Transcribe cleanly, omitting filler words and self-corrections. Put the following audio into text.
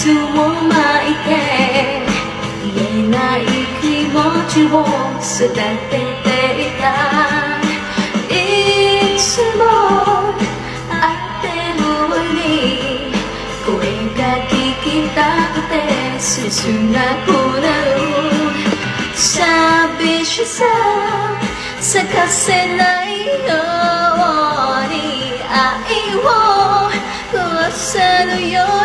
渦を巻いて言えない気持ちを育てていた。いつも会ってるのに声が聞きたくて切なくなる。寂しさ咲かせないように愛を壊せるように